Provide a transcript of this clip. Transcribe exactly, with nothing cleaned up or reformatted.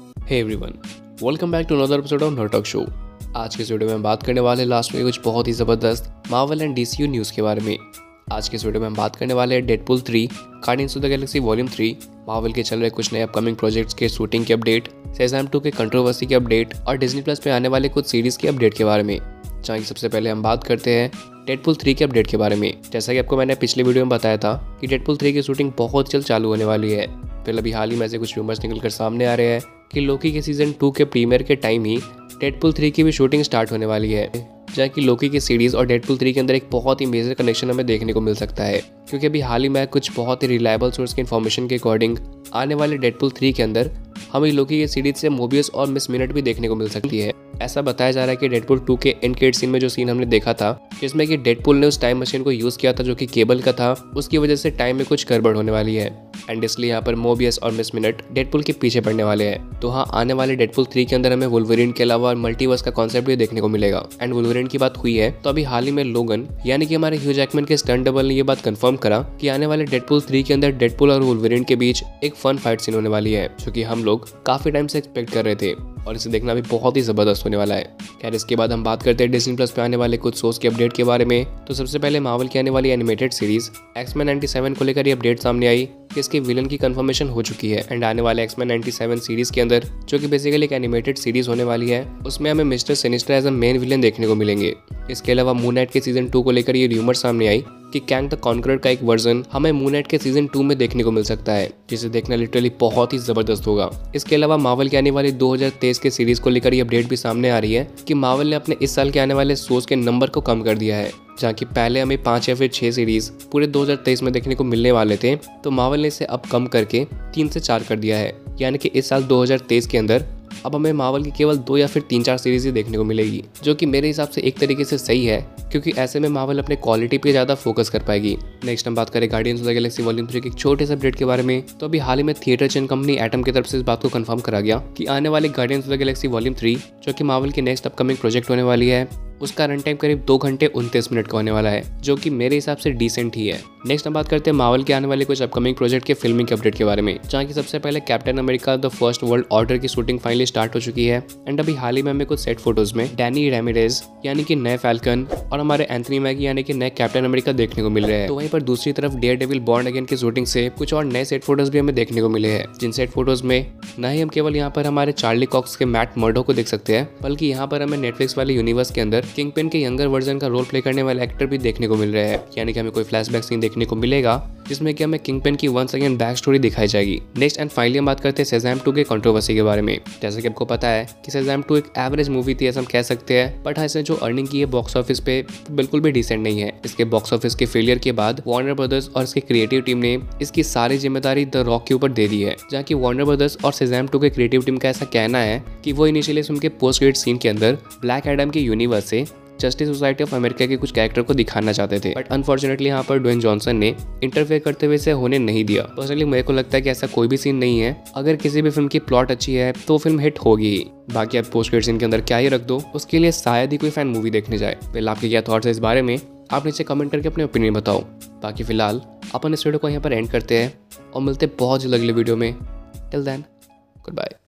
Hey everyone, welcome back to another episode of nerd talk show. आज के इस video में हम बात करने वाले लास्ट में कुछ बहुत ही ज़बरदस्त मार्वल एंड डीसीयू न्यूज़ के बारे में। आज के इस वीडियो में हम बात करने वाले हैं Deadpool three, Guardians of the Galaxy volume three, Marvel के चल रहे कुछ नए अपकमिंग प्रोजेक्ट्स के शूटिंग की अपडेट, शेज़ैम टू के कंट्रोवर्सी की अपडेट और डिज्नी प्लस पे आने वाले कुछ सीरीज़ की अपडेट के बारे में। जहाँ की सबसे पहले हम बात करते हैं डेडपूल थ्री के अपडेट के बारे में। जैसा कि आपको मैंने पिछले वीडियो में बताया था कि डेडपूल थ्री की शूटिंग बहुत जल्द चालू होने वाली है। फिर अभी हाल ही में ऐसे कुछ रूमर्स निकल कर सामने आ रहे हैं कि लोकी के सीजन टू के प्रीमियर के टाइम ही डेडपूल थ्री की भी शूटिंग स्टार्ट होने वाली है, जहाँ की लोकी की सीरीज और डेडपूल थ्री के अंदर एक बहुत ही मेजर कनेक्शन हमें देखने को मिल सकता है। क्योंकि अभी हाल ही में कुछ बहुत ही रिलायबल सोर्स की इन्फॉर्मेशन के अकॉर्डिंग आने वाले डेडपूल थ्री के अंदर हमें लोकी की सीरीज से मोबियस और मिस मिनट भी देखने को मिल सकती है। ऐसा बताया जा रहा है कि डेडपूल टू के एंड क्रेडिट सीन में जो सीन हमने देखा था, जिसमें कि डेडपूल ने उस टाइम मशीन को यूज़ किया था जो कि केबल का था, उसकी वजह से टाइम में कुछ गड़बड़ होने वाली है एंड इसलिए यहाँ पर मोबियस और मिस मिनट डेडपूल के पीछे पड़ने वाले हैं। तो हाँ, आने वाले डेडपूल थ्री के अंदर हमें वुल्वरीन के अलावा मल्टीवर्स का कॉन्सेप्ट भी देखने को मिलेगा। एंड वुल्वरीन की बात हुई है तो अभी हाल ही में लोगन यानी कि हमारे ह्यू जैकमैन के स्टंट डबल ने ये बात कंफर्म करा कि आने वाले डेडपूल थ्री के अंदर डेडपूल और वुल्वरीन के बीच एक फन फाइट सीन होने वाली है, जो कि हम लोग काफी टाइम से एक्सपेक्ट कर रहे थे और इसे देखना भी बहुत ही जबरदस्त होने वाला है। खैर, इसके बाद हम बात करते हैं डिज्नी प्लस पे आने वाले कुछ शोज के अपडेट के बारे में। तो सबसे पहले मार्वल की आने वाली animated series X-Men ninety seven को लेकर ये अपडेट सामने आई कि इसके विलन की कंफर्मेशन हो चुकी है एंड आने वाले एक्स-मैन नाइंटी सेवन सीरीज के अंदर, जो कि बेसिकली एक एनिमेटेड सीरीज होने वाली है, उसमें हमें mister Sinister as a main villain देखने को मिलेंगे। इसके अलावा मून नाइट के सीजन टू को लेकर ये र्यूमर सामने आई कि कैंग द कॉन्करर का एक वर्जन हमें मून नाइट के सीजन टू में देखने को मिल सकता है, जिसे देखना लिटरली बहुत ही जबरदस्त होगा। इसके अलावा मार्वल के आने वाली दो हज़ार तेईस के सीरीज को लेकर ये अपडेट भी सामने आ रही है कि मार्वल ने अपने इस साल के आने वाले शोज के नंबर को कम कर दिया है। जहाँ की पहले हमें पाँच या फिर छह सीरीज पूरे दो हज़ार तेईस में देखने को मिलने वाले थे, तो मार्वल ने इसे अब कम करके तीन से चार कर दिया है। यानी कि इस साल दो हज़ार तेईस के अंदर अब हमें मार्वल की केवल दो या फिर तीन चार सीरीज ही देखने को मिलेगी, जो कि मेरे हिसाब से एक तरीके से सही है, क्योंकि ऐसे में मार्वल अपने क्वालिटी पे ज़्यादा फोकस कर पाएगी। नेक्स्ट हम बात करें Guardians of the Galaxy volume three के एक छोटे से अपडेट के बारे में। तो अभी हाल ही में थिएटर चेन कंपनी एटम की तरफ से इस बात को कंफर्म करा गया कि आने वाले Guardians of the Galaxy volume three, जो कि मार्वल की नेक्स्ट अपकमिंग प्रोजेक्ट होने वाली है, उसका रन टाइम करीब दो घंटे उनतीस मिनट का होने वाला है, जो कि मेरे हिसाब से डिसेंट ही है। नेक्स्ट हम बात करते हैं मार्वल के आने वाले कुछ अपकमिंग प्रोजेक्ट के फिल्मिंग के अपडेट के बारे में, जहाँ की सबसे पहले Captain America the first world order की शूटिंग फाइनली स्टार्ट हो चुकी है एंड अभी हाल ही में हमें कुछ सेट फोटोज में डैनी रेमिरेज यानी कि नए फैल्कन और हमारे एंथनी मैगी यानी कि नए कैप्टन अमेरिका देखने को मिल रहे हैं। तो वहीं पर दूसरी तरफ डेयर डेविल बॉर्न अगेन की शूटिंग से कुछ और नए सेट फोटोज भी हमें देखने को मिले हैं, जिन सेट फोटोज में न ही हम केवल यहाँ पर हमारे चार्ली कॉक्स के मैट मर्डो को देख सकते हैं, बल्कि यहाँ पर हमें नेटफ्लिक्स वाले यूनिवर्स के अंदर किंगपिन के यंगर वर्जन का रोल प्ले करने वाले एक्टर भी देखने को मिल रहे हैं। यानी कि हमें कोई फ्लैशबैक सीन देखने को मिलेगा जिसमें कि हमें किंगपिन की वंस अगेन बैक स्टोरी दिखाई जाएगी। नेक्स्ट एंड फाइनली हम बात करते हैं शेज़ैम टू के कंट्रोवर्सी के बारे में। जैसे कि आपको पता है कि शेज़ैम टू एक एवरेज मूवी थी, ऐसा हम कह सकते हैं, बट हाँ, इसने जो अर्निंग की है बॉक्स ऑफिस पे बिल्कुल भी डिसेंट नहीं है। इसके बॉक्स ऑफिस के फेलियर के बाद वार्नर ब्रदर्स और इसके क्रिएटिव टीम ने इसकी सारी जिम्मेदारी द रॉक के ऊपर दे दी है, जहाँ की वार्नर ब्रदर्स और शेज़ैम टू के क्रिएटिव टीम का ऐसा कहना है कि वो इनिशियली उनके पोस्ट क्रेडिट सीन के अंदर ब्लैक एडम के यूनिवर्स से जस्टिस सोसाइटी ऑफ अमेरिका के कुछ कैरेक्टर को दिखाना चाहते थे, बट अनफॉर्चुनेटली यहाँ पर ड्वेन जॉनसन ने इंटरफेयर करते हुए इसे होने नहीं दिया। पर्सनली मेरे को लगता है कि ऐसा कोई भी सीन नहीं है। अगर किसी भी फिल्म की प्लॉट अच्छी है तो फिल्म हिट होगी ही। बाकी आप पोस्ट क्रेडिट सीन के अंदर क्या ही रख दो, उसके लिए शायद ही कोई फैन मूवी देखने जाए। वेल, आपके क्या थॉट्स है इस बारे में, आप नीचे कमेंट करके अपने ओपिनियन बताओ। बाकी फिलहाल अपन इस वीडियो को यहाँ पर एंड करते हैं और मिलते बहुत जल्द अगले वीडियो में। Till then, good bye.